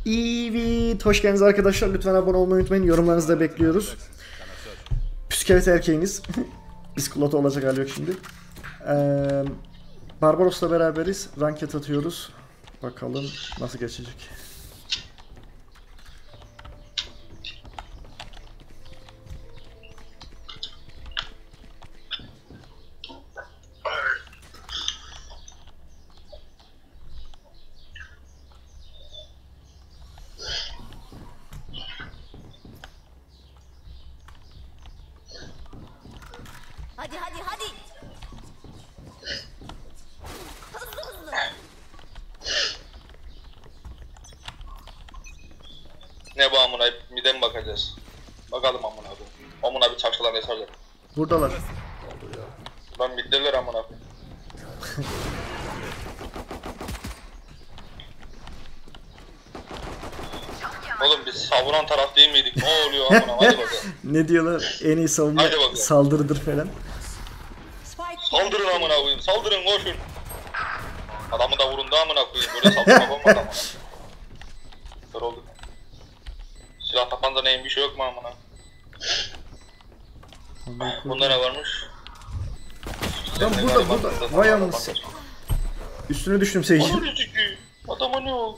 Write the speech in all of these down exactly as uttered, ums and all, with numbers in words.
Evet, hoş geldiniz arkadaşlar. Lütfen abone olmayı unutmayın. Yorumlarınızı da bekliyoruz. Püskevit erkeğiniz. Biskulata olacak hali yok şimdi. Ee, Barbaros'la beraberiz. Ranket atıyoruz. Bakalım nasıl geçecek. Hadi hadi hadi. Hızlı hızlı. Ne bu amına, mide mi bakacağız? Bakalım amına abi. Amına bir çarşılar mesaj ver. Buradalar. Lan middeler amına. Oğlum biz savunan taraf değil miydik? Ne oluyor amına? Hadi bakalım. Ne diyorlar? En iyi savunma Haydi bakalım. saldırıdır falan. Saldırın amına koyayım. Saldırın koşun. Adamı da vurun da amına koyayım. Böyle saldırma olmaz amına. Kör olduk. Silah tapanca neyin bir şey yok mu amına? Bunda ne varmış? Lan burada burada. Vay anasını. Üstüne düştüm Sage'in. Ananı sikeyim. Adama ne oldu?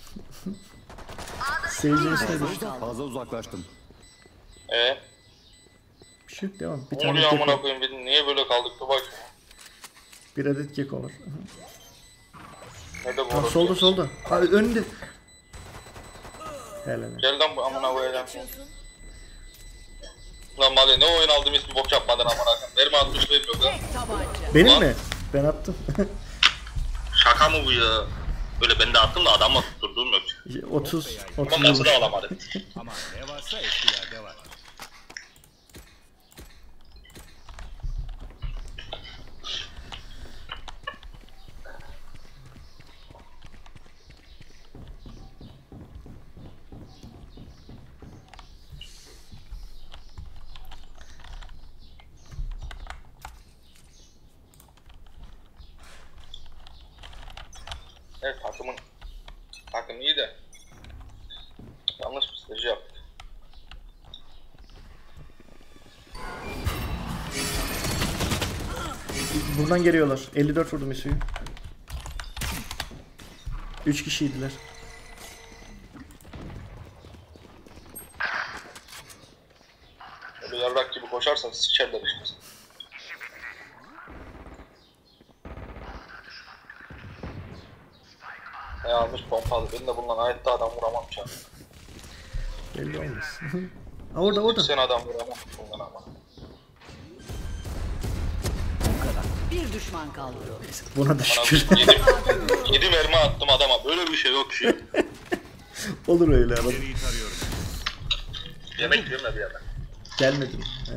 Sage'in üstüne düştüm. Fazla uzaklaştım. Eee? Bir şey yok, devam. Bir Ne tane oluyor amına gecko. koyayım? Biz niye böyle kaldık da bak. Bir adet gecko var. Nerede bu? Ha, orası? solda solda. Abi önünde. Helal. Gel lan bu amına koyacağım. Geçiyorsun. Lan Mali ne oyun aldım hiçbir bok yapmadın amına koyayım. Verme altmışlıyım yok lan. Benim Lan. mi? Ben attım. Şaka mı bu ya? Böyle ben de attım da adamla tutturduğum yok. otuz Ama otuz nasıl vurmuş. da alamadı. Ama ne varsa eskilerde var. Evet takımın takım iyi de yanlış bir strateji yaptık. Buradan geliyorlar. elli dört vurdum Isu'yu. üç kişiydiler. Böyle yarrak gibi koşarsan sikerler işte. Ne almış pompalı. Ben de bundan hayatta adam vuramam şu an. Belli olmaz. Ha, orada orada. Sen adam vuramam bundan ama. Bir düşman kaldı. Buna da Bana şükür. yedi, yedi mermi attım adama. Böyle bir şey yok ki. Olur öyle arada. İyi tarıyorum. Yemek yiyorum da bir yerden. Gelmedim. He.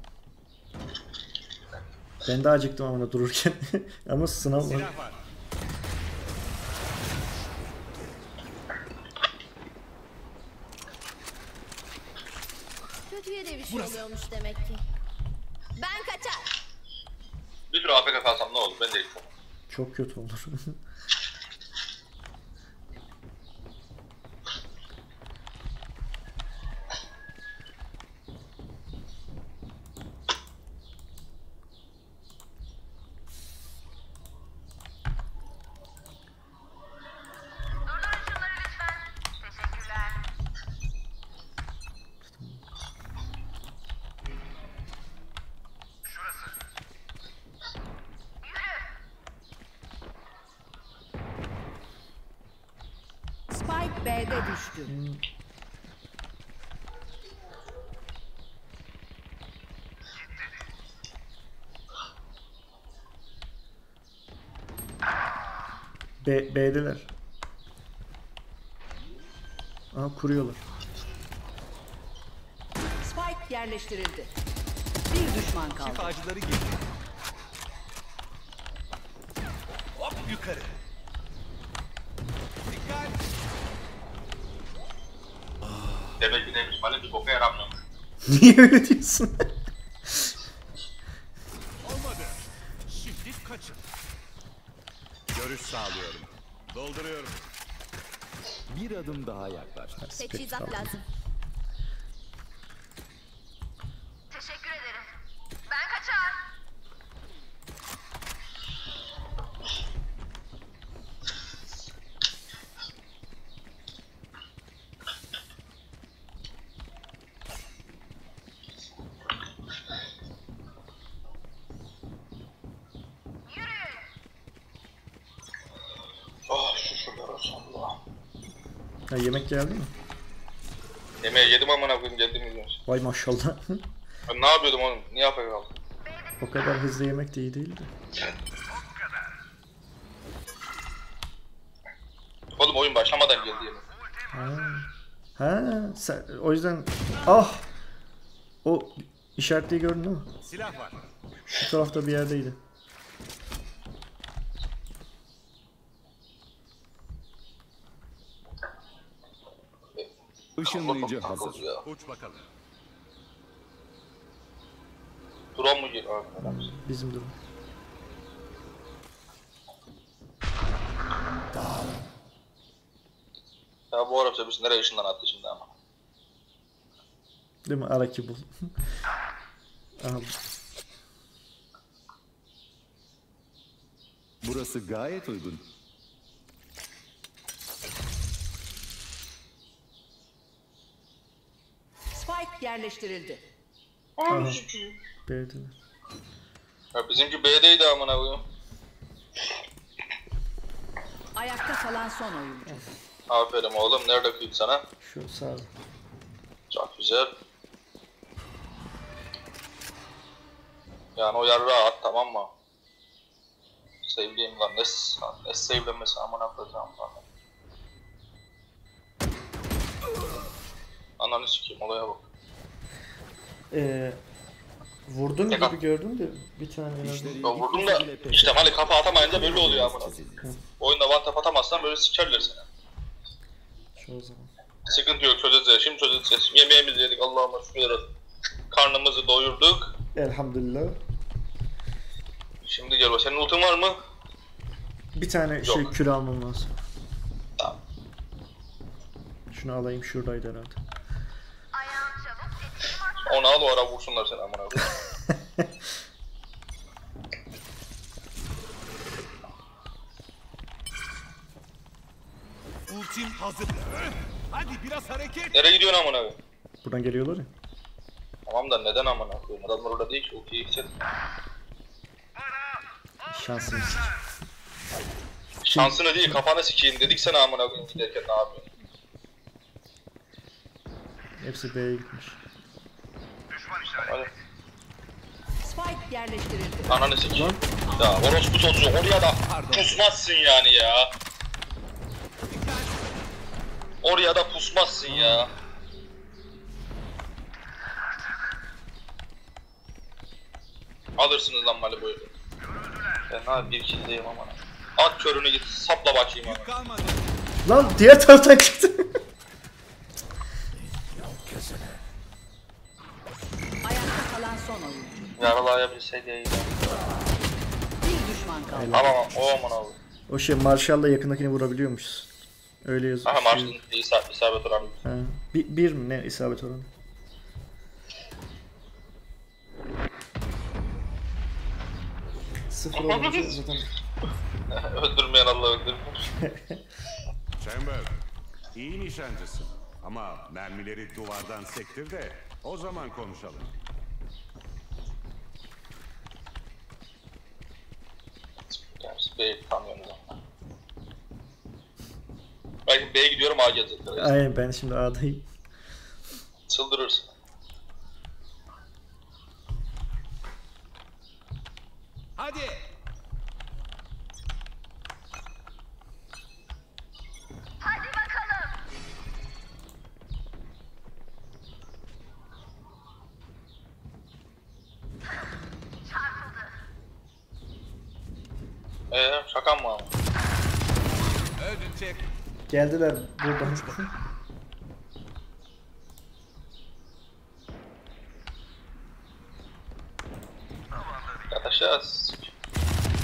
Ben de acıktım ama dururken. Ama sınav var. Silah var. Kötüye de bir şey oluyormuş demek ki. Ben kaçar. Bir sürü A F K kalsam ne olur ben de istemem. Çok kötü olur. Spike B'de düştü. B, B'deler. Aha kuruyorlar. Spike yerleştirildi. Bir düşman kaldı. Şifacıları geliyor. Hop yukarı. Dikkat. Demek ki neymiş bana bir boka yaramıyor. Niye öyle diyorsun? Olmadı. Şimdi kaçın. Görüş sağlıyorum. Dolduruyorum. Bir bir adım daha yaklaştık. Teçhizat lazım. Teşekkür ederim. Ben kaçar. Oh şükürler olsun Allah'a. Ha, yemek geldi mi? Yemeği yedim amına koyayım geldim mi diyorsun? Vay maşallah. Ben ne yapıyordum oğlum? Niye yapayım kaldım? O kadar hızlı yemek de iyi değildi. Oğlum oyun başlamadan geldi yemek. Ha. Ha, sen, o yüzden ah o işaretliği gördün değil mi? Silah var. Şu tarafta bir yerdeydi. Işınlayıcı Takıldı hazır. ya. Uç bakalım. Drone mu geliyor? Abi, Bizim durum. ya bu Arap bizi nereye ışından attı şimdi ama. Değil mi? Araki bul. Aha, Burası gayet uygun. Spike yerleştirildi. Ay sikiyim. beğendiler. Ya bizimki B'deydi amına koyayım. Ayakta kalan son oyuncu. Aferin oğlum. Nerede kıyım sana? Şu sağ. Çok güzel. Yani o yarrağı at tamam mı? Sevdiğim lan ne, ne sevlemesi amına koyacağım lan. Ananı sikeyim olaya bak. Ee, vurdun Tek at. gibi gördüm de bir tane en azından. İşleri Ya vurdum da işte hani kafa atamayınca böyle oluyor amına. Oyunda one tap atamazsan böyle sikerler seni. Şu o zaman. Sıkıntı yok çözeceğiz. Şimdi çözeceğiz. Yemeğimizi yedik Allah'ıma şükür olsun. Karnımızı doyurduk. Elhamdülillah. Şimdi gel bak. Senin ultin var mı? Bir tane şey Yok. küre almam lazım. Tamam. Şunu alayım, şuradaydı herhalde. Ayağım çabuk, etkilim arttı. Onu al o ara vursunlar seni amına koyayım. Ultim hazır. Hadi biraz hareket. Nereye gidiyorsun amına koyayım? Buradan geliyorlar ya. Tamam da neden amına koyayım? Adamlar orada değil ki ultiyi yükselt. Şansımız. Şansını değil kafanı sikeyim dedik sana amına koyayım giderken ne yapıyorsun? Hepsi B'ye gitmiş. Hadi. Spike yerleştirildi. Ananı sikeyim. Ya orospu çocuğu oraya da pusmazsın yani ya. Oraya da pusmazsın ya. Alırsınız lan Malibu'yu. Ben abi bir kildeyim ama. At körünü git sapla bakayım ama. Yük kalmadı. Lan diğer taraftan çıktı. Ayakta kalan son oyuncu. Yaralayabilseydi iyiydi. Bir düşman kaldı. Tamam o aman abi. O şey Marshall'la yakındakini vurabiliyormuşuz. Öyle yazıyor. Aha Mars'ın isabet, isabet oranı. Ha, bir, bir mi ne isabet oranı? Sıfır olunca zaten Öldürmeyen Allah öldürmüyor. Chamber. İyi nişancısın. Ama mermileri duvardan sektir de o zaman konuşalım. Yani siz B'ye tanıyorsunuz ama. Belki B'ye gidiyorum A gelecekler. aynen ben şimdi A'dayım. Çıldırırsın. Hadi. Hadi bakalım. Çarpıldı. Eee şakan mı ama? Ödün çek. Geldiler buradan. Yatacağız.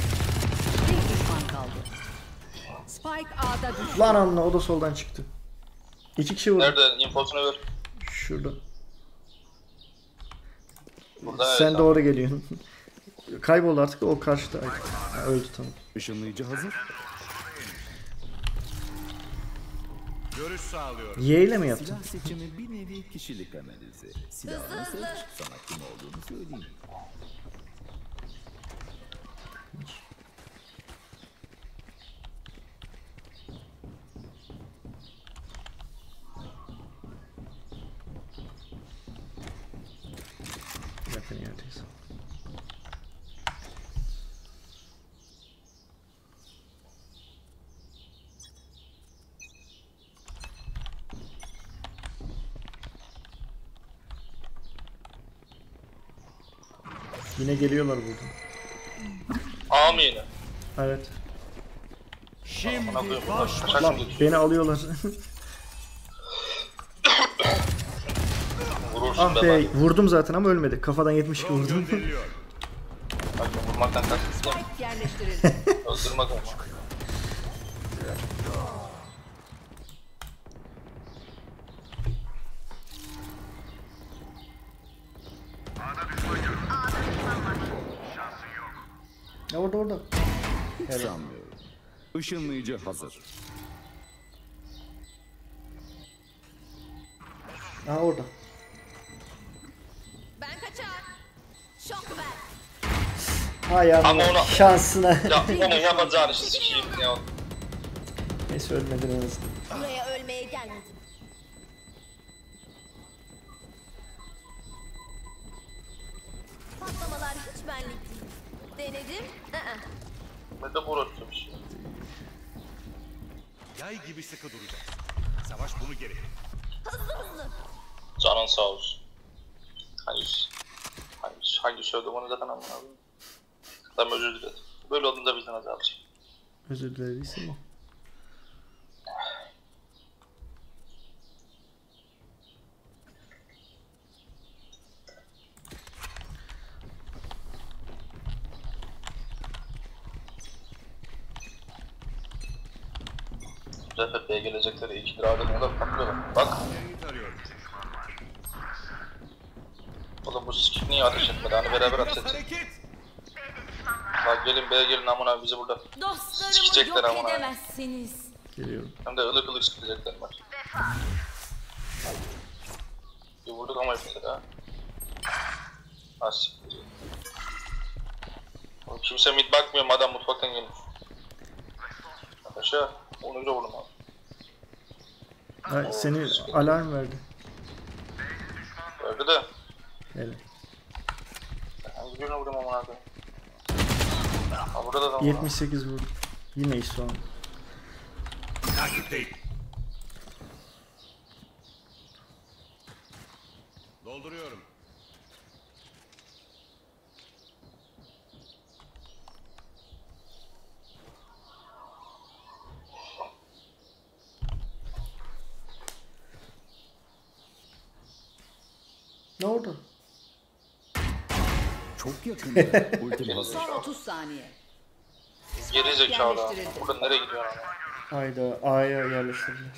Bir düşman kaldı. Spike A'da düştü. Lan anla o da soldan çıktı. İki kişi vurdu. Nerede? İnfosunu ver. Şurada. Burada evet, Sen tamam. doğru geliyorsun. Kayboldu artık, o karşıda. Ha, öldü tamam. Işınlayıcı hazır. Görüş sağlıyorum. Y ile mi yaptın? Silah seçimi bir nevi kişilik analizi. Silahını seç, sana kim olduğunu söyleyeyim. Yakın yerdeyiz. Yine geliyorlar buradan. A mı yine? Evet. Bana koyayım. Kaçak Lan mı geçiyor? beni alıyorlar. Vurursun Ah be be, bari. vurdum zaten ama ölmedi. Kafadan yetmiş iki Drone vurdum. gönderiliyor. Bak vurmaktan kaçtım. Spike yerleştirildi. Öldürmek ama. Ya orada orada. Hiç sanmıyorum. Işınlayıcı hazır. Ha orada. Ben kaçar. Şok ver. Hay Ama Allah, ona- şansına. Ya onun yapacağını sikeyim ya. Neyse ölmedin en azından. Buraya ölmeye gelmedim. Patlamalar hiç benlik değil. Denedim. ı-ı. Ben de vurursun bir şey. Yay gibi sıkı duracak. Savaş bunu geri. Hızlı hızlı. Canın sağ olsun. Hangisi? Hangisi? Hangi sövdüm onu zaten anlamadım. Tamam özür dilerim. Böyle olduğunda bizden azalacak. Özür dilerim. iyi. R F P'ye gelecekleri iki lira ardından patlıyorlar. Bak. Yayı tarıyorum. Oğlum bu skip niye ateş etmedi? Hani beraber ateş Biraz etsin. hareket. Bak gelin B'ye gelin amına bizi burada. Dostlarımı Sikecekler yok ama. edemezsiniz. Geliyorum. Hem de ılık ılık sıkacaklar var. Bir vurduk ama hepsi ha. Ha siktir. Oğlum kimse mid bakmıyor adam mutfaktan gelmiş. Aşağı. Onu güzel vurdum abi. Ha, seni alarm verdi. Öldü de. Hele. Hangi birine vurdum ama abi. Ha burada da adam var. yetmiş sekiz vurdu. Yine iş son. Takipteyim. Dolduruyorum. Ne oldu? Çok yakında. Ultim hazır. Son otuz saniye. Geri zekalı. Yerleştirildi. Burada nereye gidiyor ama? Hayda, A'ya yerleştirdiler.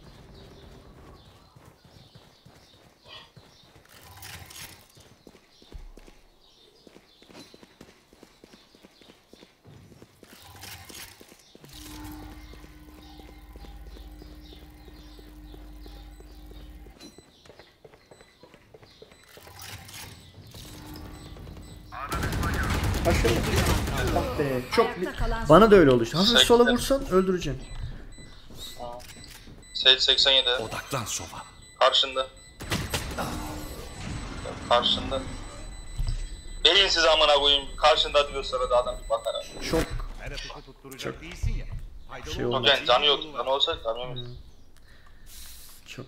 Aşağı. Ah be, çok Ayakta kalan bana da öyle oldu işte. Hafif Sekte. sola vursan öldüreceksin. Sage seksen yedi. Odaklan soba. Karşında. Karşında. Beyinsiz amına koyayım. Karşında diyor sana da adam bir bakar abi. Çok Her atışı tutturacak değilsin ya. Faydalı Şey olmak olmaz. Yok yani canı için yok. yolu var. Canı olsa canı yok. çok.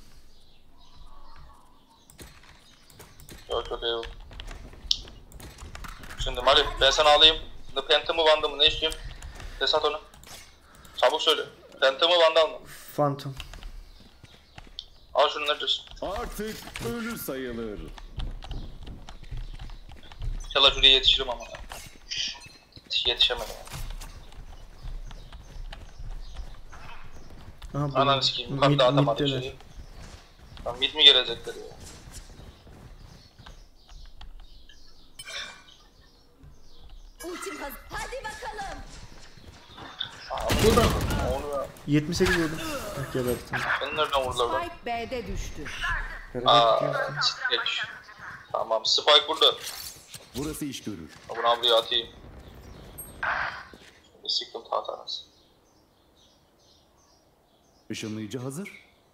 Yok yok yok. Şimdi Mali ben sana alayım. Şimdi Phantom mı Vandal mı ne istiyorsun? Desat onu. Çabuk söyle. Phantom mı Vandal mı? Phantom. Al şunu neredesin? Artık ölü sayılır. İnşallah şuraya yetişirim ama. Yetişemedim. Aha, bu- Ananı sikeyim. mid- Yukarıda atamadım middeler. şeyi. Lan mid mi gelecekler ya? Ultim hazır. Hadi bakalım. Burada. Onu ya. yetmiş sekiz vurdum. Heh, gebertim. Beni nereden vurdular lan? Spike B'de düştü. Aa, Gebertim. geç. Tamam, Spike burada. Burası iş görür. Bunu buraya atayım. Bir siktim tahtanız. Işınlayıcı hazır.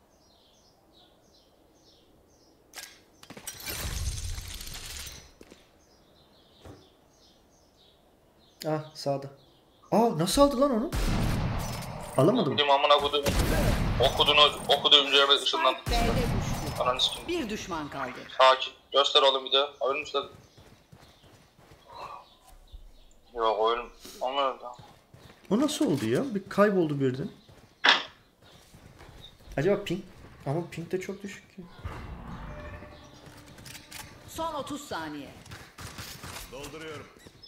Ah sağda. Aa nasıl aldı lan onu? Alamadım. Benim amına kodum. Okuduğunu, okuduğu üzerine ışınlandı. Spike B'de düştü. Ananı sikeyim. Bir düşman kaldı. Sakin. Göster oğlum bir de. Ölmüşler. Yok oyun. Ama öldü. O nasıl oldu ya? Bir kayboldu birden. Acaba ping? Ama ping de çok düşük ki. Son otuz saniye. Dolduruyorum.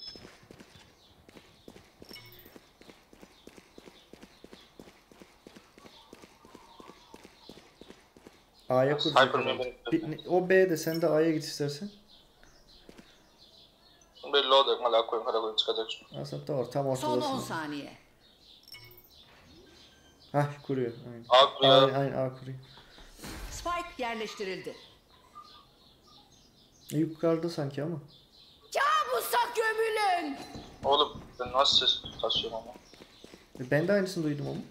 A'ya kuracak. Hyper herhalde. Memory. Bir- ne- O B'de sen de A'ya git istersen. Belli olacak. Hala koyun kara koyun çıkacak şimdi. Aslında da var tam Son on ortadasın. saniye. Hah kuruyor. Aynen. A kuruyor. Aynen, aynen A kuruyor. Spike yerleştirildi. E, yukarıda sanki ama. Kabusa gömülün. Oğlum ben nasıl ses taşıyorum ama. E, ben de aynısını duydum ama.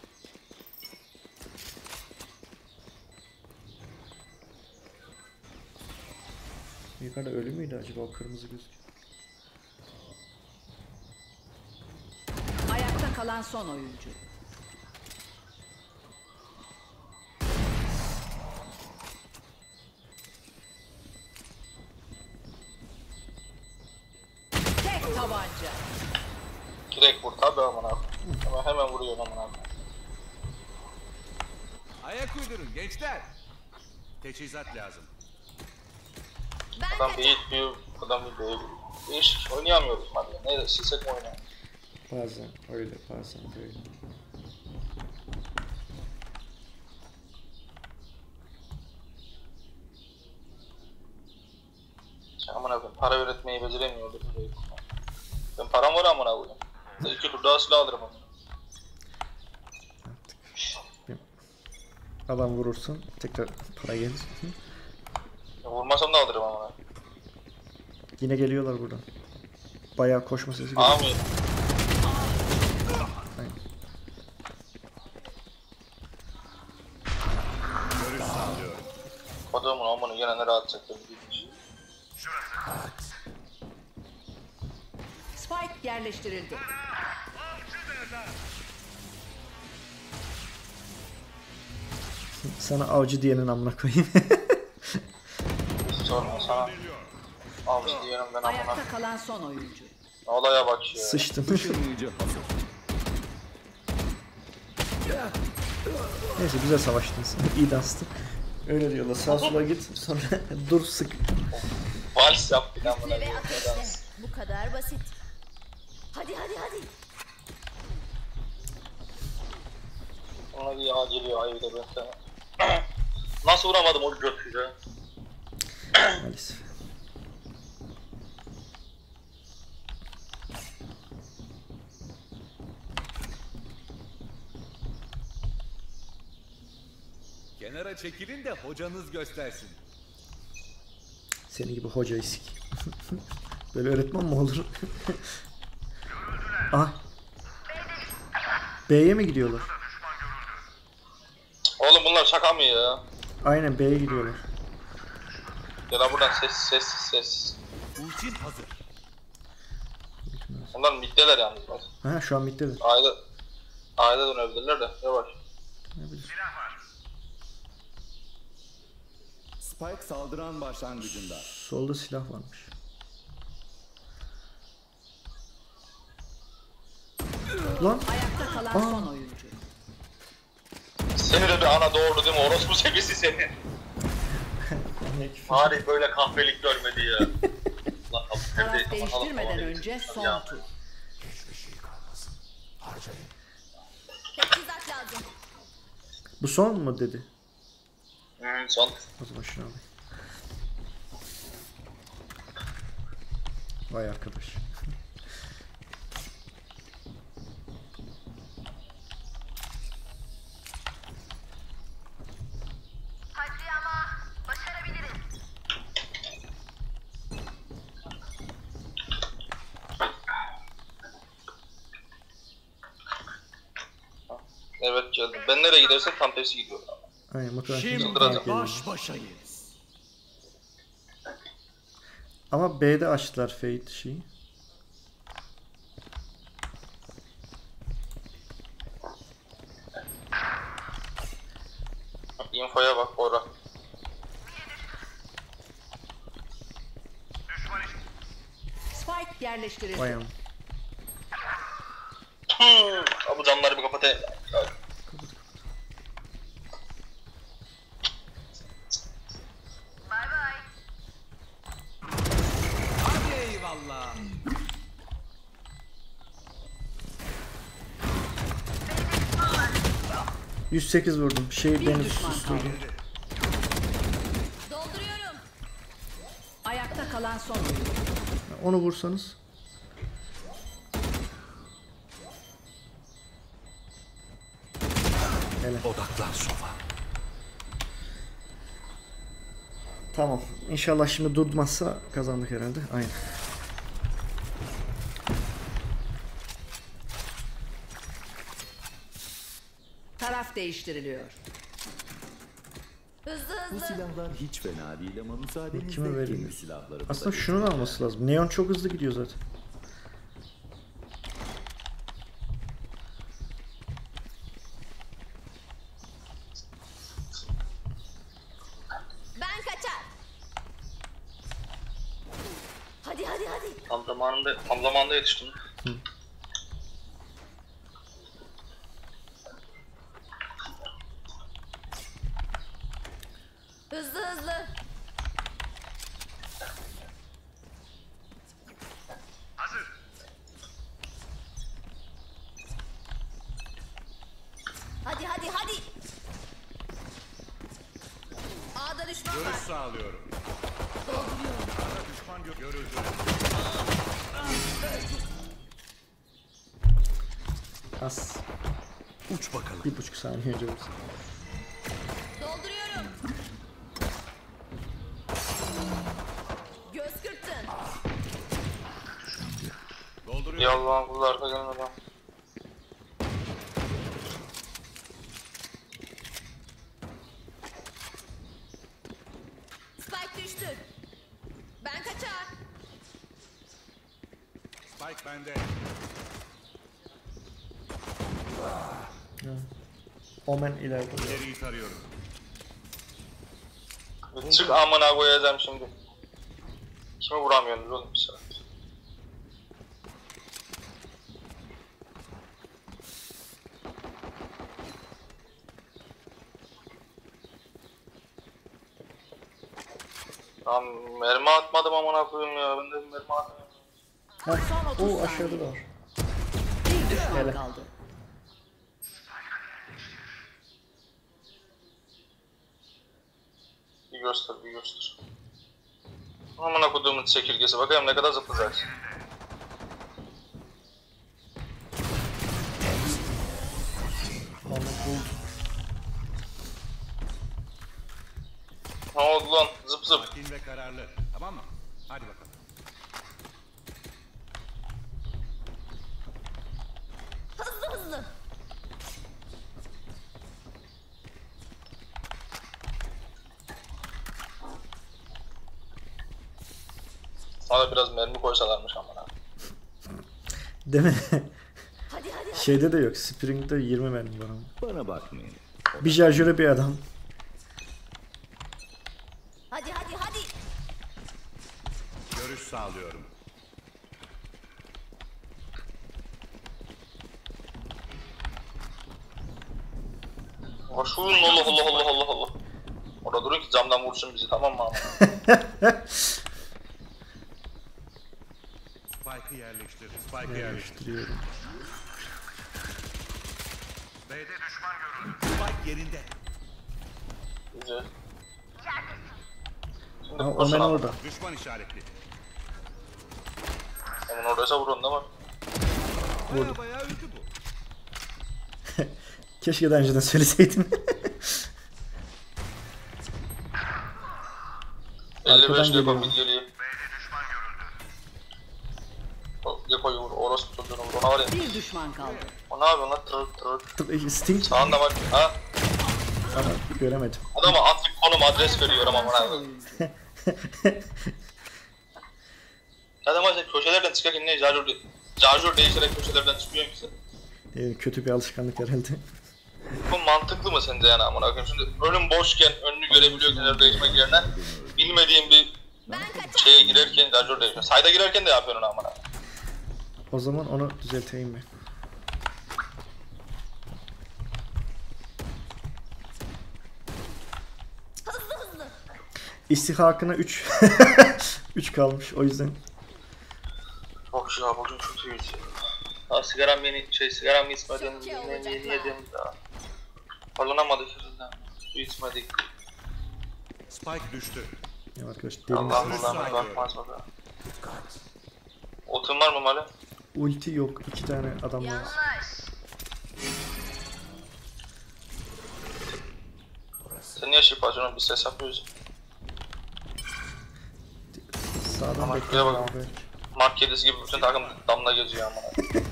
Yukarıda ölü müydü acaba o kırmızı gözüküyor? Ayakta kalan son oyuncu. Tek tabanca. Direkt vur tabi amına. Hemen hemen vuruyorum amına. Ayak uydurun gençler. Teçhizat lazım. Ben Adam kaçar. bir hit bir adam bir değil. Değişik oynayamıyoruz hadi. Neyse silsek mi oynayalım? Bazen öyle bazen böyle. Sen amına koyayım para üretmeyi beceremiyordur. Ben param var amına koyayım. İki tur daha silah alırım amına. Adam vurursun tekrar para gelir. Ya vurmasam da alırım amına. Yine geliyorlar buradan. Bayağı koşma sesi geliyor. Amin. Aynen. Görüş sağlıyorum. Kodumun amına yine nereye atacaktım bilmiş. Spike yerleştirildi. Sana avcı diyenin amına koyayım. Hiç sorma sana. Avcı diyorum ben amına. Ayakta kalan son oyuncu. Olaya bak ya. Sıçtın. Işınlayıcı hazır. Neyse güzel savaştınız. İyi danstı. Öyle diyorlar. Sağ sola git sonra dur sık. Vals yaptık amına. Ve koyayım. ateşle. Bu kadar basit. Hadi hadi hadi. Ona bir yağ geliyor ayıda ben sana. Nasıl vuramadım o götüyle? Maalesef. Kenara çekilin de hocanız göstersin. Senin gibi hoca isik. Böyle öğretmen mi olur? Ah. B'ye mi gidiyorlar? Oğlum bunlar şaka mı ya? Aynen B'ye gidiyorlar. Ya da buradan ses ses ses. Ultim hazır. Onlar middeler yalnız bak. Ha şu an middeler. Aile aile dönebilirler de yavaş. Ne bileyim. Spike saldıran başlangıcında. Solda silah varmış. Lan Ayakta kalan Aa. son oyuncu. Seni de bir ana doğurdu değil mi? Orospu sevgisi seni. ne küfür. Tarih böyle kahvelik görmedi ya. Lan kapı Taraf perde- değiştirmeden Allah Allah. önce son Ya. tur. Teçhizat lazım. Bu son mu dedi? Hmm, son. O zaman şunu alayım. Vay arkadaş. Hadi ama başarabiliriz. Evet geldim. Ben nereye gidersem tam tersi gidiyor. Aynen muhtemelen şimdi Çıldıracağım. denk geliyor. Baş başayız. Ama B'de açtılar Fade şeyi. Infoya bak Bora. Spike yerleştirildi. Bayan. Hmm, bu camları bir kapatayım. Bay bay. Hadi eyvallah. yüz sekiz vurdum. Şey Bir beni düşman susturdu. kaldı. Dolduruyorum. Ayakta kalan son oyuncu. Onu vursanız. Hele. Odaklan sofa. Tamam. İnşallah şimdi durmazsa kazandık herhalde. Aynen. Taraf değiştiriliyor. Hızlı Bu hızlı. silahlar hiç fena değil ama müsaadenizle Kime vereyim? kendi silahlarımı Aslında da şunun alması lazım. Neon çok hızlı gidiyor zaten. Ben kaçar. Hadi hadi hadi. Tam zamanında, tam zamanında yetiştim. Hızlı hızlı. Hadi hadi hadi. A'da düşman var. Görüş sağlıyorum. Arada düşman gö- görüldü. Az. uç bakalım. Bir buçuk saniye önce vursun. Dolduruyorum. Göz kırptın. Dolduruyor. Ya Allah'ım kulu arka gelmeden. Spike düştü. Ben kaçar. Spike bende. Omen ileride. İleriyi tarıyorum. Çık amına koyacağım şimdi. Kimi vuramıyorsunuz oğlum bir saat? Lan mermi atmadım amına koyayım ya. Ben de mermi atmadım. Ha. O aşağıda da var. Bir düşman Hele. kaldı. Bir göster, bir göster. Amına koyduğumun çekirgesi. Bakayım ne kadar zıplayacaksın. Onu buldu. Ne oldu lan? Zıp zıp. Sakin ve kararlı. Tamam mı? Hadi bakalım. Hızlı hızlı. Bana biraz mermi koysalarmış amına. Değil mi? Hadi hadi. Şeyde de yok. Spring'de yirmi mermi var ama. Bana bakmayın. Bir şarjöre bir adam. Hadi hadi hadi. Görüş sağlıyorum. Hoşun Allah Allah Allah Allah Allah. Orada durun ki camdan vursun bizi, tamam mı abi? Spike'ı yerleştir. Spike'ı yerleştir. Yerleştiriyorum. B'de düşman görüldü. Spike yerinde. Güzel. Şimdi Ha, burası Omen lan. orada. Düşman işaretli. Onun oradaysa vurun değil mi? Baya bayağı öldü bu. Keşke daha önceden söyleseydim. elli beş geliyor. Geko mid geliyor. O Geko'yu vur, orospu çocuğunu vur, ona var ya. Bir düşman kaldı. O ne yapıyor lan? Tırık tırık. Sting Sağında bak, ha? ama göremedim. Adama antik konum adres veriyorum ama bana. Zaten bazen köşelerden çıkarken ne charjör değil. Charjör değişerek köşelerden çıkmıyor ki sen. Ee, kötü bir alışkanlık herhalde. Bu mantıklı mı sence yani amına koyayım? Şimdi önüm boşken önünü görebiliyorken charjör değişmek yerine bilmediğim bir Ben kaçar. şeye girerken charjör değişiyor. Sayda girerken de yapıyorsun amına. O zaman onu düzelteyim ben. Hızlı hızlı. İstihakına üç. üç kalmış o yüzden. Çok şey ya bugün kötüyüz ya. Ha sigaram yeni şey sigaram içmedim. Çok iyi Yeni olacak yeni ha. yedim daha. Parlanamadık yüzünden. Su içmedik. Spike düştü. Ya arkadaş derin Allah Üç Allah saniye. bakmaz baba. Otun var mı Mali? ulti yok. iki tane adam var. Yanlış. Sen niye şif açıyorsun? Bir ses yapıyoruz. Sağdan Ama bekliyor. şuraya bakalım. Mark kedisi gibi bütün takım damla geziyor amına.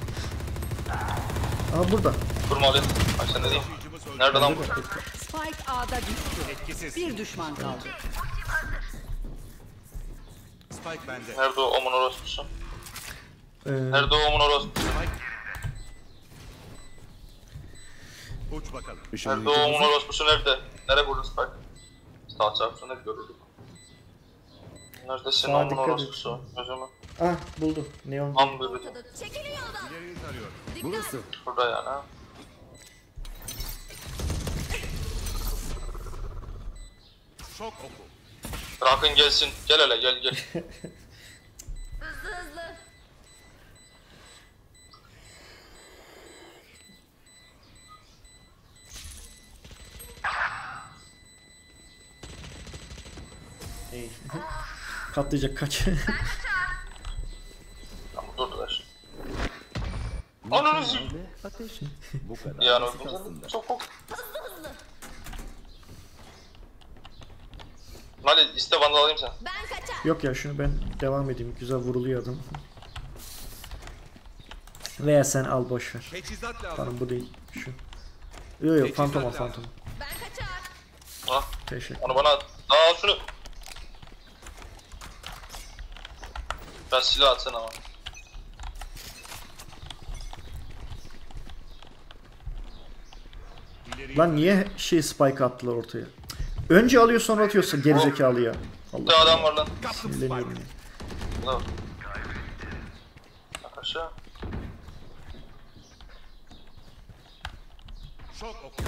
Aa burada. Durma Ali. Ay sen ne diyeyim? Nerede lan bu? Spike A'da düştü. Etkisiz. Bir düşman kaldı. Spike bende. Nerede o omun orospusu? Ee, Nerede o omun orospusu? Spike yerinde. Uç bakalım. Nerede o omun orospusu nerede? Nereye vurdun Spike? Sağ çarpsın hep görürdük. Nerede senin Sağa omun dikkat et. orospusu? Gözümü. ah buldum. Neon. Am bebeğim. Ortada. Çekilin yoldan. İleriyi tarıyorum. Dikkat. Şurada yani ha. Şok oku. Bırakın gelsin. Gel hele gel gel. Hızlı hızlı. Ey. Katlayacak kaç. Tamam durdular. Ananı s***. Ateş. Bu kadar Yani basit öldüm aslında. çok çok. Hızlı hızlı. Mali iste vandal alayım sen. Ben kaçar. Yok ya şunu ben devam edeyim. Güzel vuruluyor adam. Veya sen al boş ver. Teçhizat lazım. Tamam bu değil. Şu. Yok yok fantom al fantom. Ben kaçar. Ha Teşekkür. onu bana at. Daha al şunu. Ben silah atsana ama. İleriyi Lan niye şey spike attılar ortaya? Önce alıyor sonra atıyorsa gerizekalı ya. Bir de Allah adam var lan. sinirleniyorum ya. Bu da var. Bak aşağı. şok oku.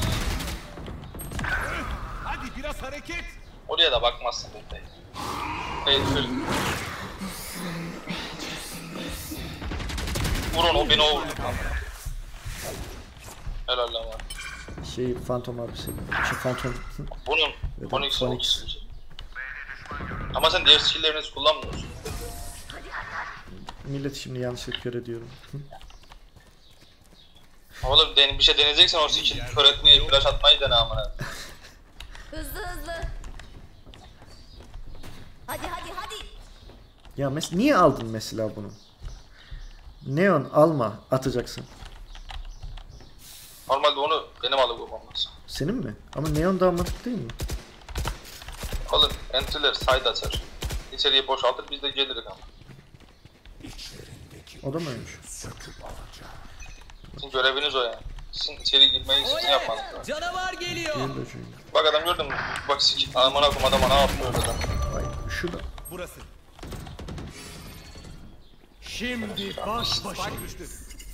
Hadi biraz hareket. Oraya da bakmazsın bekle. Eğitir. Vurun o beni o vurdu. Helal lan var. Şey fantom abisi. Şey fantom. Bunun Evet, Phoenix Phoenix. olsun. Ama sen diğer skill'lerini hiç kullanmıyorsun. Millet şimdi yanlış kör ediyorum. Oğlum den bir şey deneyeceksen o skill kör etmeyi, flash atmayı dene amına. Hızlı hızlı. Hadi hadi hadi. Ya mes niye aldın mesela bunu? Neon alma atacaksın. Normalde onu benim alıp bulmam lazım. Senin mi? Ama Neon daha mantıklı değil mi? Oğlum entry'ler side açar. İçeriye boşaltır biz de geliriz ama. O da mı öyleymiş? Sizin göreviniz o yani. Sizin içeri girmeyi sizin yapmanız lazım. Canavar geliyor. Diğer de öyle. Bak adam gördün mü? Bak sik. Aman akum adama ne yaptı öyle adam. Vay şurada. Burası. Şimdi baş başa. Spike düştü.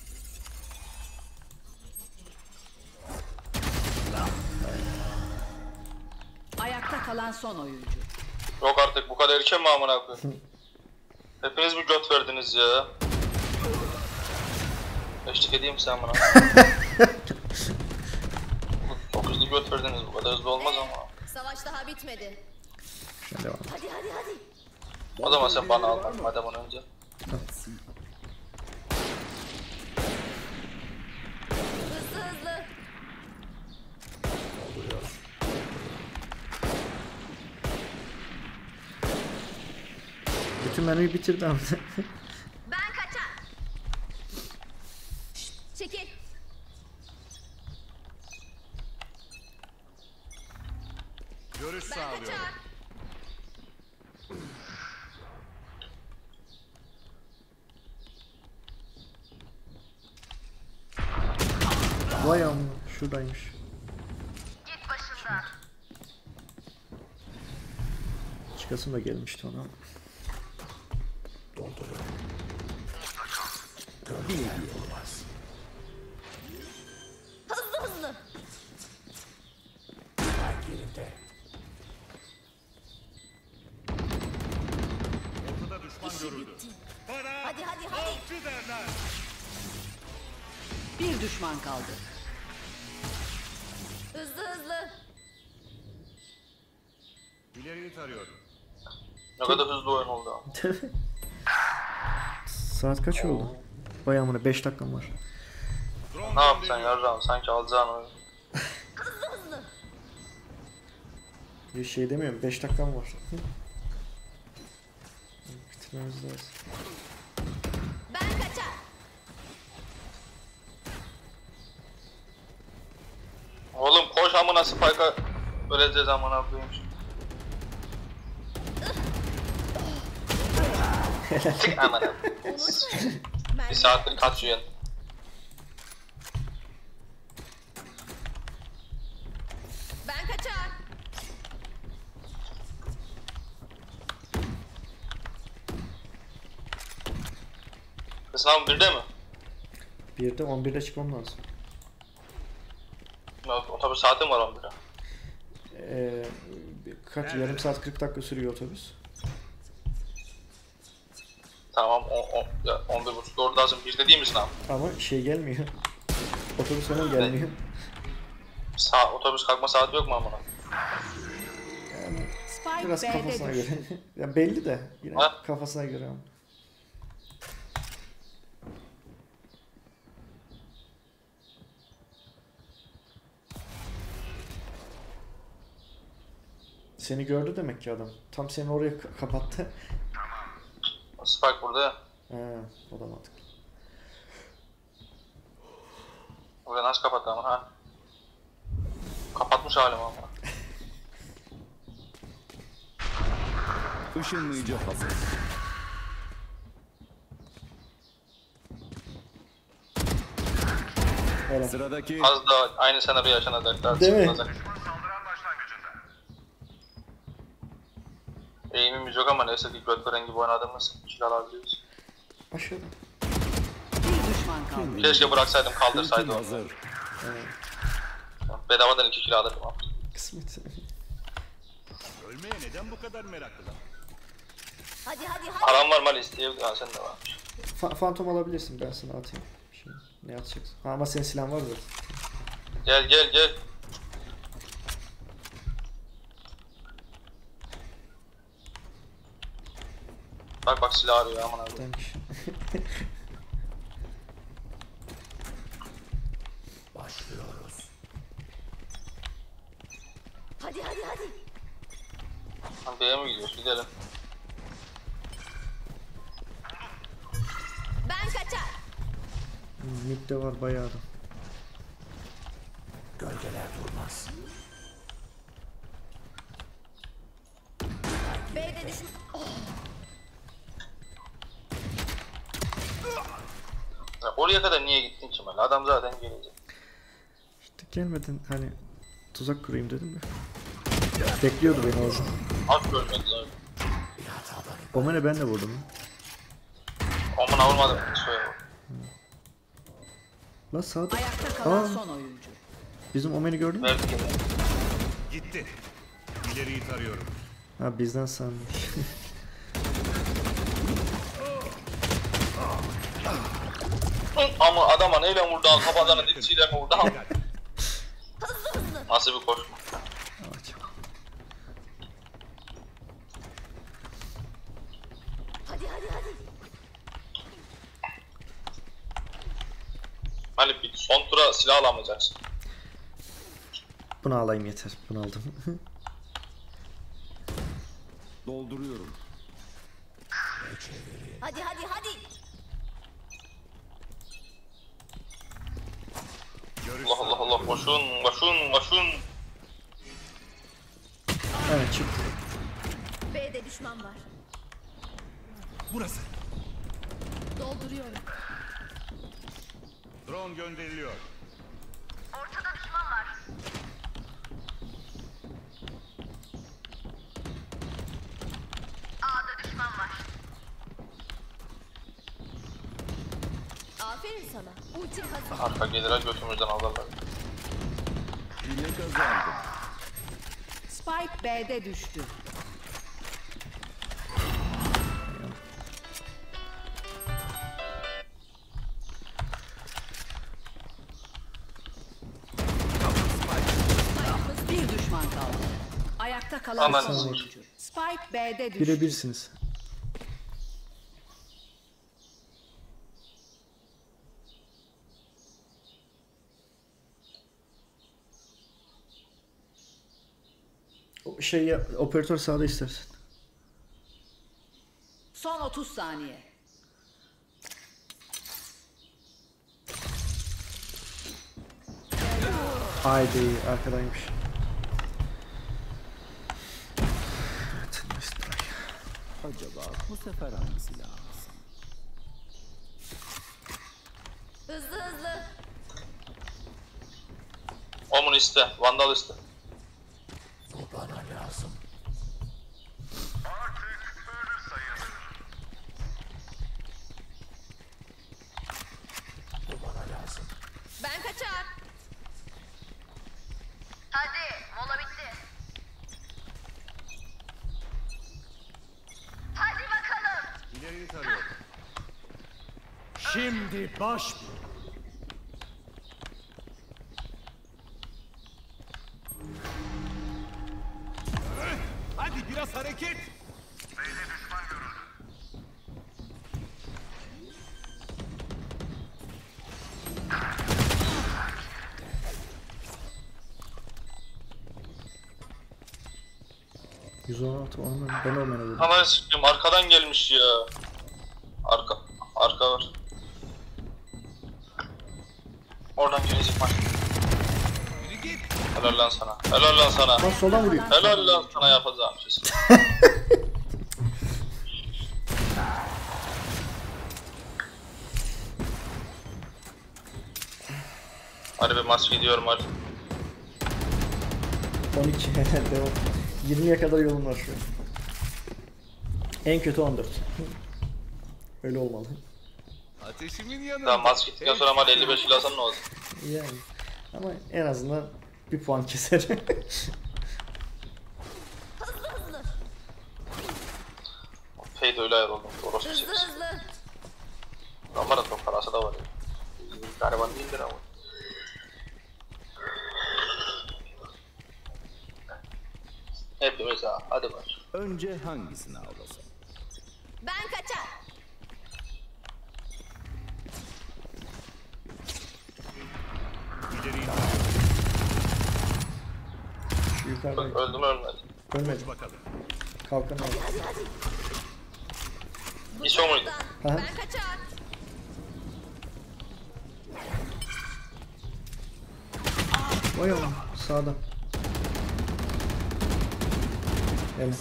Ayakta kalan son oyuncu. Yok artık bu kadar erken mi amına koyayım? Hepiniz bir göt verdiniz ya. Eşlik edeyim sen bana. göt verdiniz, bu kadar hızlı olmaz ama. Savaş daha bitmedi. Şöyle devam. Hadi hadi hadi. O zaman sen bana al adamın önce. Hızlı hızlı. Bütün menüyü bitirdi ama. Ben kaçar. Çekil. Görüş Ben sağlıyorum. kaçar. Vay amma şuradaymış. Git başımdan. Çıkasım da gelmişti ona. Hızlı hızlı. Ortada düşman görüldü. Bana Hadi hadi hadi. avcı derler. Bir düşman kaldı. Hızlı hızlı. İleriyi tarıyorum. Ne kadar hızlı oyun oldu ama. Saat kaç oldu? Bayağı mı? beş dakikam var. Drone Ne yapsan gönderiyorum. yarrağım, sanki alacağın oyun. Hızlı hızlı. Bir şey demiyorum. beş dakikam var. Bitirmemiz lazım. Ben kaçar. Oğlum koş amına spike'a öleceğiz amına koyayım şimdi. Tık amına. Unutmayın. Bir Mermi. saattir kaçıyorsun. Ben kaçar. Sınav birde mi? birde on birde çıkmam lazım. Ya, otobüs saatim var on birde. Ee, kaç? Yarım saat kırk dakika sürüyor otobüs. Tamam, o, o, ya, on bir buçuk doğru lazım. Birde değil mi sınav? Ama şey gelmiyor. Otobüs hemen gelmiyor. Sa otobüs kalkma saati yok mu amına? Yani Spike biraz B'de kafasına düştü. göre. Ya belli de yine Ha? kafasına göre ama. Seni gördü demek ki adam. Tam seni oraya ka- kapattı. Spike burada ya. He, o da mantıklı. Oraya nasıl kapattı ama ha? Kapatmış halim ama. Işınlayıcı hazır. Hele. Sıradaki Az da aynı senaryo yaşanacaklar. Değil mi? çıkılacak. Eğimimiz yok ama neyse ki götveren gibi oynadığımız kill alabiliyoruz. Aşağıda. Bir düşman kaldı. Keşke bıraksaydım ultim kaldırsaydı onu. hazır. Bedavadan iki kill alırdım ama. Kısmet. Ölmeye neden bu kadar meraklılar? Hadi hadi hadi. Param var mal isteyebilir. Ha sen de varmış. Fa- fantom alabilirsin, ben sana atayım. Şey, ne atacaksın? Ha, ama senin silahın var zaten. Gel gel gel. Bak bak silah arıyor aman abi. Demiş. Hadi hadi hadi. Lan B'ye mi gidiyoruz? Gidelim. Ben kaçar. Mid'de var bayağı da. B'de düşün. Ya oraya kadar niye gittin ki ben? Adam zaten gelecek. İşte gelmeden hani tuzak kurayım dedim de. Bekliyordu beni o zaman. At görmedi zaten. Omen'e ben de vurdum. Omuna vurmadım. Şöyle bak. Lan sağda. Ayakta kalan Aa. son oyuncu. Bizim Omen'i gördün mü? Verdi gibi. Gitti. İleriyi tarıyorum. Ha bizden sanmış. Ama adama neyle vurdu? Kafadan dipsiyle mi vurdu? Hızlı hızlı. Nasıl bir koşma? Evet. Hadi hadi hadi. Hani bir son tura silah alamayacaksın. Bunu alayım yeter. Bunu aldım. Dolduruyorum. Hadi hadi hadi. Allah Allah Allah koşun koşun koşun. Evet çıktı. B'de düşman var. Burası. Dolduruyorum. Drone gönderiliyor. Ortada düşman var. A'da düşman var. Aferin sana. Ultim hazır. Arka gelirler götümüzden alırlar. Yine kazandım. Spike B'de düştü. Bir düşman kaldı. Ayakta kalan Aman. son oyuncu. Spike B'de düştü. Birebirsiniz. O şey yap, operatör sağda istersen. Son otuz saniye. Haydi arkadaymış. Evet, Nestlay. Acaba bu sefer hangisi lazım? Hızlı hızlı. Omun iste, Vandal iste. Ben kaçar. Hadi mola bitti. Hadi bakalım. İleriyi tarıyor. Şimdi baş. Hadi biraz hareket. yüz on altı onu ben olmana dedim. Ananı sikeyim arkadan gelmiş ya. Arka, arka var. Oradan gelecek maç. Helal lan sana. Helal lan sana. Lan soldan vuruyor. Helal lan sana yapacağım şey. Hadi bir maç gidiyorum hadi. on iki devam. yirmiye kadar yolum var şu an. En kötü on dört. Öyle olmalı. Ateşimin yanında. Tamam maç gittikten sonra ama elli beş kilo alsan ne olur? Yani. Ama en azından bir puan keser. Hızlı hızlı. Fade öyle ayar oldum. Orası Hızlı bir şey. hızlı. Adamların da parası da var ya. Gariban değildir ama. Hepimiz ha. Hadi bak. Önce hangisini avlasam? Ben kaçar. İleriyi Şu yukarıda. Öldüm ölmedi. Ölmedi. bakalım. Kalkan aldı. Hiç o muydu? Aha. Ben kaçar. Vay oğlum. Sağda. Evet.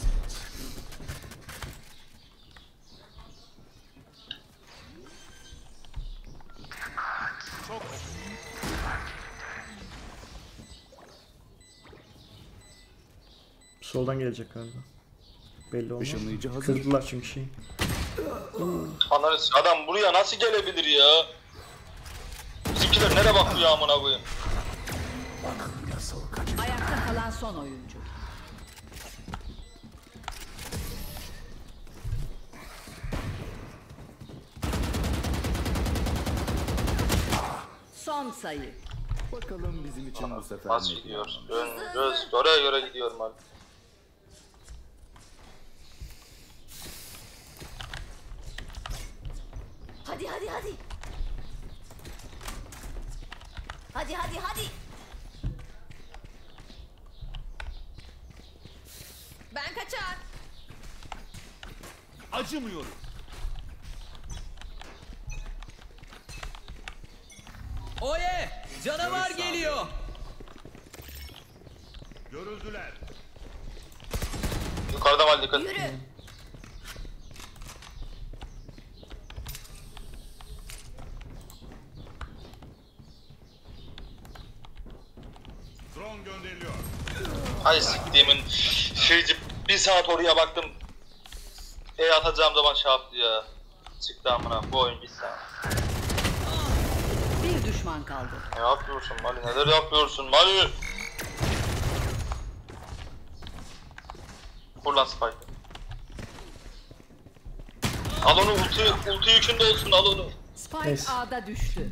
Soldan gelecek galiba. Belli olmaz. Işınlayıcı hazır. Kırdılar çünkü şeyi. Ananı s- adam buraya nasıl gelebilir ya? Bizimkiler nereye bakıyor amına koyayım? Ayakta kalan son oyuncu. Son sayı. Bakalım bizim için bu sefer Nasıl ne gidiyor? planlamış? Göz oraya göre gidiyorum abi. Hadi hadi hadi. Hadi hadi hadi. Ben kaçar. Acımıyorum. Oye! Canavar geliyor. Görüldüler. Yukarıda var dikkat. Yürü. Drone gönderiliyor. Ay siktiğimin şeyci bir saat oraya baktım. E atacağım zaman şey yaptı ya. Çıktı amına bu oyun bir saat. Bir düşman kaldı. Ne yapıyorsun Mali? Neler yapıyorsun Mali? Vur lan Spike. Al onu ulti, ulti yükünde olsun al onu. Spike Neyse. A'da düştü.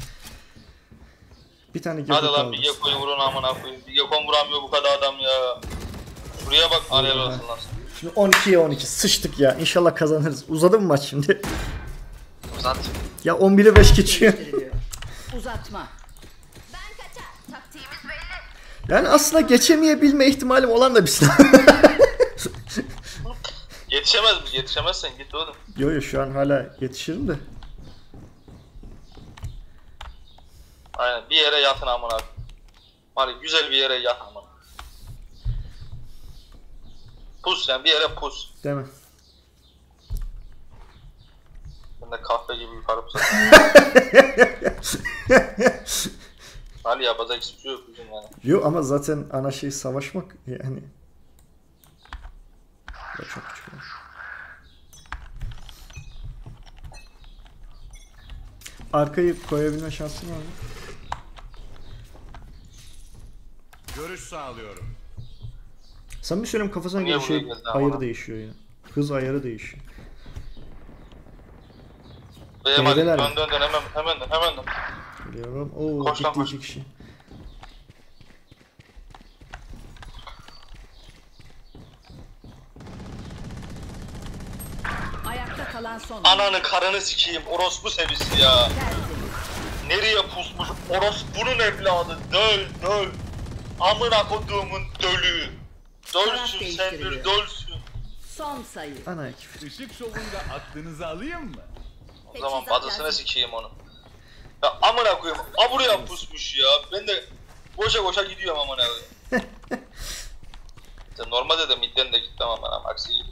Bir tane Hadi Gekko lan kaldı. bir Gekko'yu vurun amına koyayım. Bir Gekko vuramıyor bu kadar adam ya. Buraya bak araya olsun lan. Şimdi on ikiye on iki sıçtık ya. İnşallah kazanırız. Uzadı mı maç şimdi? Uzat. Ya on bire beş geçiyor. Değiştiriliyor. Uzatma. Ben kaçar. Taktiğimiz belli. Yani aslında geçemeyebilme ihtimalim olan da bir sınav. Yetişemez mi? Yetişemezsen git oğlum. Yo yo şu an hala yetişirim de. Aynen bir yere yatın amına. Mali güzel bir yere yat amına. Pus yani bir yere pus. Değil mi? Ben de kahve gibi yukarı pusatım. Mali yapacak hiçbir şey yok bizim yani. Yo ama zaten ana şey savaşmak yani. Ya çok küçük. olmuş. Arkayı koyabilme şansın var mı? Görüş sağlıyorum. Sen bir söyleyeyim kafasına Niye göre şey buraya geldin ayarı ama? değişiyor ya. Hız ayarı değişiyor. Ve Mali B'deler mi? dön dön dön hemen hemen dön hemen dön. Biliyorum. Oo Koş lan gitti koş. iki kişi. Ayakta kalan son. Ananı karını sikeyim orospu sevisi ya. Tertemiz. Nereye pusmuş orospunun evladı döl döl. Amına koduğumun dölü. Taraf Dölsün sen bir değiştiriliyor. dölsün. Son sayı. Ana küfür. Işık şovunda aklınızı alayım mı? O zaman bacısına sikeyim onu. Ya amına koyayım. A buraya pusmuş ya. Ben de koşa koşa gidiyorum amına koyayım. Sen normalde de midden de gittim amına aksi gibi.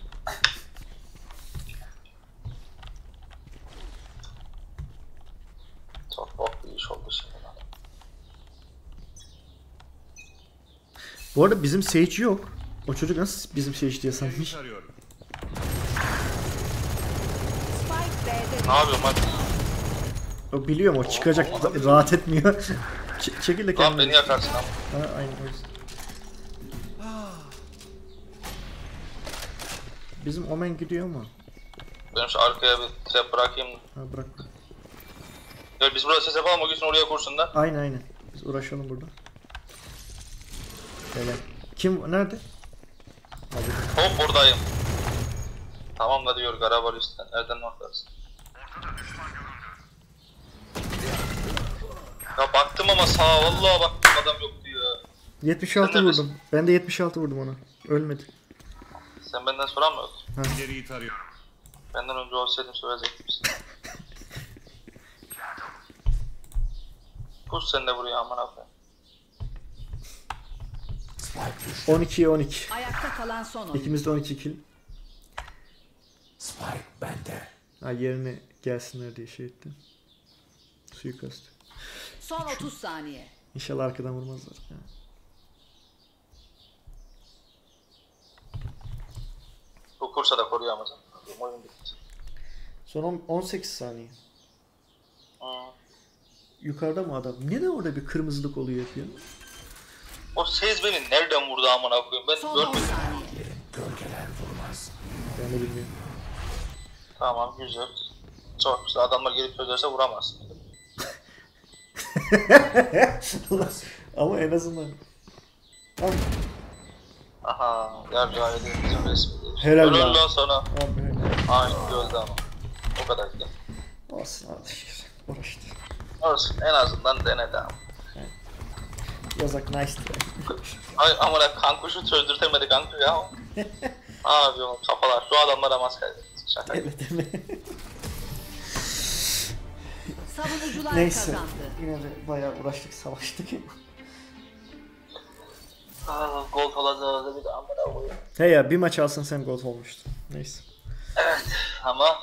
Çok bok bir iş oldu şimdi lan. Bu arada bizim Sage yok. O çocuk nasıl bizim Sage diye sanmış? Görüş arıyorum. Spike B'de Ne yapıyorum lan? O biliyorum o çıkacak ra- rahat etmiyor. Ç- çekil de Lan kendine. beni yakarsın ama. Ha, aynen o yüzden. Bizim Omen gidiyor mu? Benim şu arkaya bir trap bırakayım. Ha bırak. Gel biz burada ses yapalım o gitsin oraya kursun da. Aynen aynen. Biz uğraşalım burada. Öyle. Kim nerede? Hop buradayım. Tamam da diyor Garabar üstten. Nereden noktarsın? Ya baktım ama sağa vallahi baktım adam yoktu ya. yetmiş altı Sen neredesin? vurdum. Ben de yetmiş altı vurdum ona. Ölmedi. Sen benden soran mı yoktu? İleriyi tarıyorum. Benden önce olsaydım söyleyecektim size. Pus sen de buraya aman abi. on ikiye on iki. ayakta kalan son oyuncu. İkimiz de on iki kill. Spike bende. Ha yerine gelsinler diye şey ettim. Suikast. Son otuz saniye. İnşallah arkadan vurmazlar. Ha. Bu kursa da koruyamaz. Oyun bitti. Son on- on sekiz saniye. Hı. Yukarıda mı adam? Neden orada bir kırmızılık oluyor hep ya? O Sez beni nereden vurdu amına koyayım ben Son on görmedim. saniye. Gölgeler vurmaz. Ben de bilmiyorum. Tamam güzel. Çok güzel adamlar gelip çözerse vuramazsın. Ama en azından. Abi, Aha, gel riayet edin resmi. Helal Helal lan. lan sana. abi helal. Aynen öldü ama. O kadar da. Olsun hadi şükür. Uğraştı. Olsun en azından denedi ama. Yazak nice try. Ay amına kankuşu çözdürtemedi kanka ya. Abi o kafalar şu adamlara mas kaydetti. Şaka. Evet mi? Savunucular Neyse. kazandı. Yine de bayağı uğraştık, savaştık. Aa, gol olacağız bir de amına koyayım. He ya bir maç alsın sen gol olmuştun. Neyse. Evet ama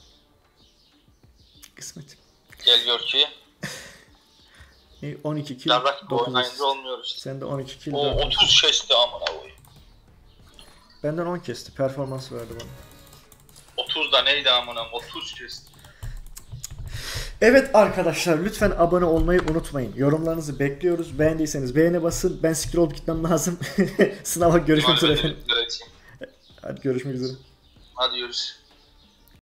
Kısmet. gel gör ki E, on iki kill, yarrak gibi dokuz oynayınca asist. olmuyor işte. Sen de on iki kill, O dört otuz asist. kesti amına koyayım. Benden on kesti. Performans verdi bana. otuz da neydi amına otuz kesti. Evet arkadaşlar lütfen abone olmayı unutmayın. Yorumlarınızı bekliyoruz. Beğendiyseniz beğene basın. Ben siktir olup gitmem lazım. Sınava görüşmek üzere efendim. Hadi Hadi görüşmek üzere. Hadi görüşürüz.